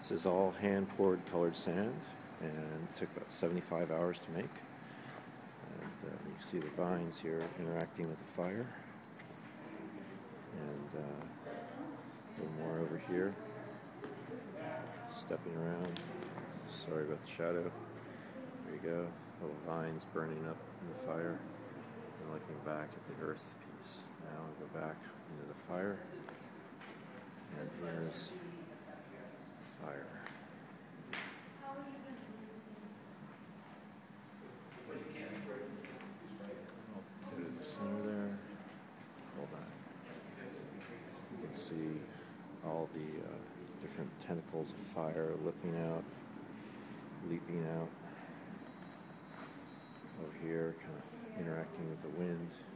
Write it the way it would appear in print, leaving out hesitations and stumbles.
This is all hand-poured colored sand, and it took about 75 hours to make. And you see the vines here interacting with the fire. And a little more over here, stepping around. Sorry about the shadow. There you go, little vines burning up in the fire. And looking back at the earth piece. Now I'll go back into the fire, and there's fire. Go to the center there. Hold on. You can see all the different tentacles of fire leaping out. Over here, kind of interacting with the wind.